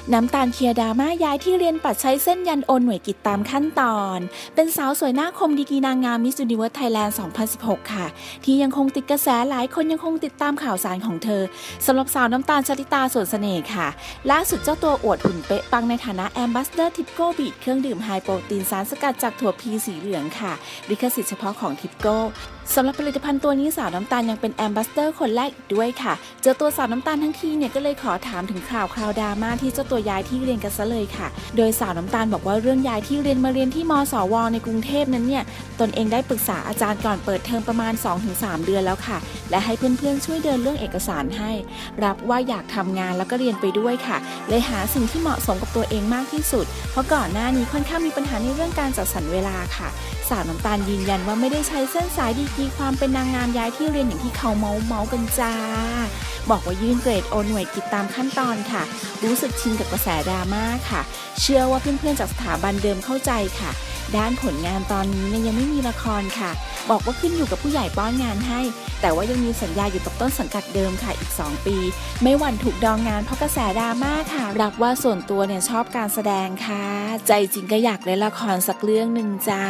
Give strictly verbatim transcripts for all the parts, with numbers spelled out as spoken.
น้ำตาลเคลียร์ดราม่าย้ายที่เรียนปัดใช้เส้นยันโอนหน่วยกิจตามขั้นตอนเป็นสาวสวยหน้าคมดีกรีนางงามมิส ยูนิเวิร์ส ไทยแลนด์ สองพันสิบหก ค่ะที่ยังคงติดกระแสหลายคนยังคงติดตามข่าวสารของเธอสำหรับสาวน้ำตาลชลิตาสวนเสน่ห์ค่ะล่าสุดเจ้าตัวอวดหุ่นเป๊ะปังในฐานะแอมบาสเดอร์ทิปโก้บีทเครื่องดื่มไฮโปรตีนสารสกัดจากถั่วพีสีเหลืองค่ะลิขสิทธิ์เฉพาะของทิปโก้สำหรับผลิตภัณฑ์ตัวนี้สาวน้ำตาลยังเป็นแอมบาสเดอร์คนแรกอีกด้วยค่ะเจอตัวสาวน้ำตาลทั้งทีเนี่ยก็เลยขอถามถึงข่าวคราวดราม่าที่เจ้าตัวย้ายที่เรียนกันซะเลยค่ะโดยสาวน้ำตาลบอกว่าเรื่องย้ายที่เรียนมาเรียนที่มสวในกรุงเทพนั้นเนี่ยตนเองได้ปรึกษาอาจารย์ก่อนเปิดเทอมประมาณ สองถึงสาม เดือนแล้วค่ะและให้เพื่อนๆช่วยเดินเรื่องเอกสารให้รับว่าอยากทำงานแล้วก็เรียนไปด้วยค่ะเลยหาสิ่งที่เหมาะสมกับตัวเองมากที่สุดเพราะก่อนหน้านี้ค่อนข้างมีปัญหาในเรื่องการจัดสรรเวลาค่ะสาวน้ำตาลยืนยันว่าไม่ได้ใช้เส้นสายดีกรีความเป็นนางงามย้ายที่เรียนอย่างที่เขาเมาเมากันจ้าบอกว่ายื่นเกรดโอหน่วยกิจตามขั้นตอนค่ะรู้สึกชินกับกระแสดราม่าค่ะเชื่อว่าเพื่อนๆจากสถาบันเดิมเข้าใจค่ะด้านผลงานตอนนี้เนี่ยยังไม่มีละครค่ะบอกว่าขึ้นอยู่กับผู้ใหญ่ป้อนงานให้แต่ว่ายังมีสัญญาอยู่กับต้นสังกัดเดิมค่ะอีกสองปีไม่หวั่นถูกดองงานเพราะกระแสดราม่าค่ะรับว่าส่วนตัวเนี่ยชอบการแสดงค่ะใจจริงก็อยากเล่นละครสักเรื่องหนึ่งจ้า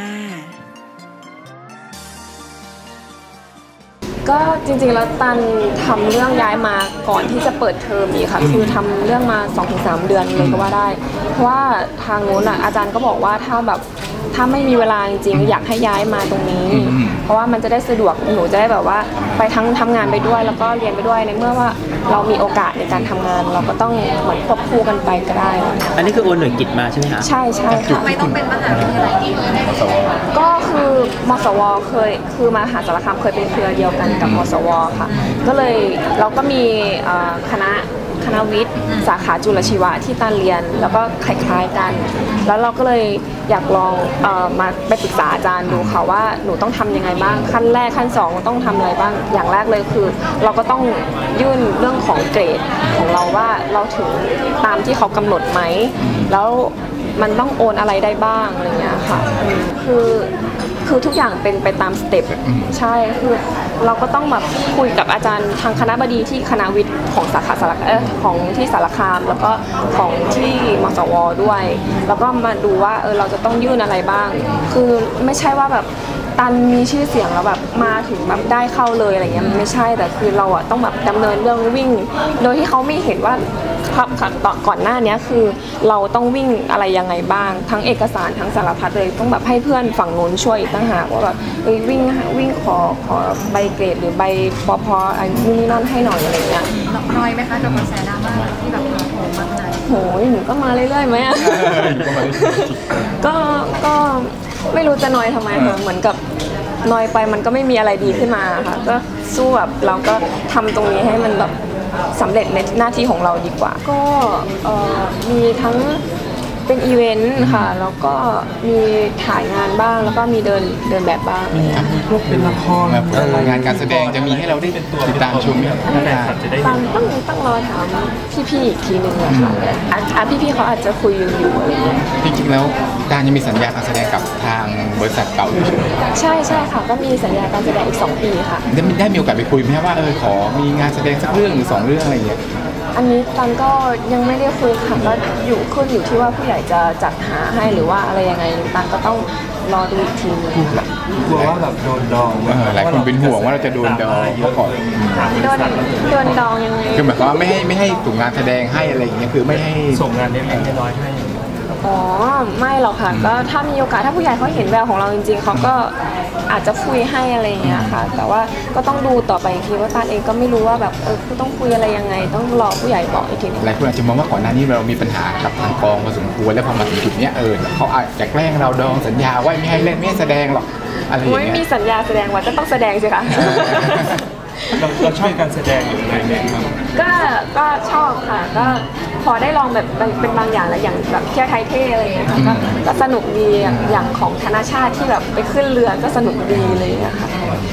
ก็จริงๆแล้วตันทำเรื่องย้ายมาก่อนที่จะเปิดเทอมอีกค่ะคือทำเรื่องมา สองถึงสาม เดือนเลยก็ว่าได้เพราะว่าทางนู้นอ่ะอาจารย์ก็บอกว่าถ้าแบบถ้าไม่มีเวลาจริงๆอยากให้ย้ายมาตรงนี้เพราะว่ามันจะได้สะดวกหนูจะได้แบบว่าไปทั้งทำงานไปด้วยแล้วก็เรียนไปด้วยในเมื่อว่าเรามีโอกาสในการทำงานเราก็ต้องเหมือนควบคู่กันไปก็ได้อันนี้คือโอนหน่วยกิจมาใช่ไหมคะใช่ใช่ค่ะทำไมต้องเป็นมหาวิทยาลัยนี้ก็คือมสวเคยคือมหาสารคามเคยเป็นเครือเดียวกันกับมสวค่ะก็เลยเราก็มีคณะคณะวิทย์สาขาจุลชีวะที่ตันเรียนแล้วก็คล้ายๆกันแล้วเราก็เลยอยากลองเอ่อมาไปปรึกษาอาจารย์ดูค่ะว่าหนูต้องทำยังไงบ้างขั้นแรกขั้นสองต้องทำอะไรบ้างอย่างแรกเลยคือเราก็ต้องยื่นเรื่องของเกรดของเราว่าเราถึงตามที่เขากำหนดไหมแล้วมันต้องโอนอะไรได้บ้างอะไรเงี้ยค่ะคือคือทุกอย่างเป็นไปตามสเต็ปใช่คือเราก็ต้องแบบคุยกับอาจารย์ทางคณะบดีที่คณะวิทย์ของสาขาสารเออของที่สารคามแล้วก็ของที่มสวด้วยแล้วก็มาดูว่าเออเราจะต้องยื่นอะไรบ้างคือไม่ใช่ว่าแบบตันมีชื่อเสียงแล้วแบบมาถึงแบบได้เข้าเลยอะไรเงี้ยไม่ใช่แต่คือเราอะต้องแบบดำเนินเรื่องวิ่งโดยที่เขาไม่เห็นว่าครับก่อนหน้านี้คือเราต้องวิ่งอะไรยังไงบ้างทั้งเอกสารทั้งสารพัดเลยต้องแบบให้เพื่อนฝั่งนู้นช่วยอีกต่างหากว่าแบบเอ้ยวิ่งวิ่งขอขอใบเกรดหรือใบปพอันนี้นั่นให้หน่อยอะไรเงี้ยน้อยไหมคะกับกระแสดราม่าที่แบบโผล่มาขนาดนี้โหยหนูก็มาเรื่อยๆไหมอ่ะก็ก็ไม่รู้จะน้อยทำไมค่ะเหมือนกับน้อยไปมันก็ไม่มีอะไรดีขึ้นมาค่ะก็สู้แบบเราก็ทำตรงนี้ให้มันแบบสำเร็จในหน้าที่ของเราดีกว่าก็มีทั้งเป็นอีเวนต์ค่ะแล้วก็มีถ่ายงานบ้างแล้วก็มีเดินเดินแบบบ้างพวกเป็นละครงานการแสดงจะมีให้เราได้ติดตามชมไหมต้องต้องต้องรอถามพี่ๆอีกทีนึงนะคะอ่ะพี่ๆเขาอาจจะคุยอยู่จริงๆแล้วดานยังมีสัญญาการแสดงกับทางบริษัทเก่าอยู่ใช่ไหมใช่ใช่ค่ะก็มีสัญญาการแสดงอีกสองปีค่ะได้ได้มีโอกาสไปคุยไหมว่าเออขอมีงานแสดงสักเรื่องหรือสองเรื่องอะไรอย่างเงี้ยอันนี้ตันก็ยังไม่ได้คุยค่ะก็อยู่ขึ้นอยู่ที่ว่าผู้ใหญ่จะจัดหาให้หรือว่าอะไรยังไงตันก็ต้องรอดูอีกทีนึงกลัวว่าแบบโดนดองหลายคนเป็นห่วงว่าเราจะโดนดองเพราะก่อนโดนโดนดองยังไงคือหมายความว่าไม่ให้ไม่ให้ส่งงานแสดงให้อะไรอย่างเงี้ยคือไม่ให้ส่งงานเล็กๆน้อยๆให้อ๋อไม่หรอกค่ะก็ถ้ามีโอกาสถ้าผู้ใหญ่เขาเห็นแววของเราจริงๆเขาก็อาจจะคุยให้อะไรอย่างเงี้ยค่ะแต่ว่าก็ต้องดูต่อไปอีกทีว่าตาเองก็ไม่รู้ว่าแบบเออต้องคุยอะไรยังไงต้องรอผู้ใหญ่บอกอีกทีหลายคนอาจจะมองว่าก่อนหน้านี้เรามีปัญหากับทางกองพอสมควรแล้วพอมาถึงจุดนี้เออเขาอาจจะแกล้งเราดองสัญญาว่าไม่ให้เล่นไม่ให้แสดงหรอกอะไรอย่างเงี้ยไม่มีสัญญาแสดงว่าจะต้องแสดงสิคะเราเราชอบการแสดงอยู่ไหมครับก็ก็ชอบค่ะก็พอได้ลองแบบเป็นบางอย่างแล้วอย่างแบบเที่ยวไทยเท่อะไรอย่างเงี้ยค่ะก็สนุกดีอย่างของธนาชาติที่แบบไปขึ้นเรือก็สนุกดีเลยนะคะ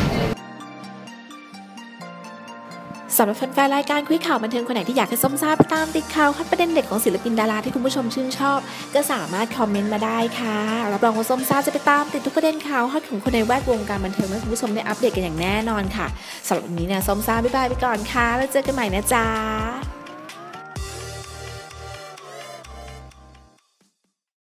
สำหรับแฟนๆรายการคุยข่าวบันเทิงคนไหนที่อยากให้ส้มซ่าไปตามติดข่าวคัดประเด็นเด็ดของศิลปินดาราที่คุณผู้ชมชื่นชอบก็สามารถคอมเมนต์มาได้ค่ะรับรองว่าส้มซ่าจะไปตามติดทุกประเด็นข่าวฮอตของคนในแวดวงการบันเทิงให้คุณผู้ชมได้อัปเดตกันอย่างแน่นอนค่ะสำหรับวันนี้เนี่ยส้มซ่าบ๊ายบายไปก่อนค่ะแล้วเจอกันใหม่นะจ๊ะ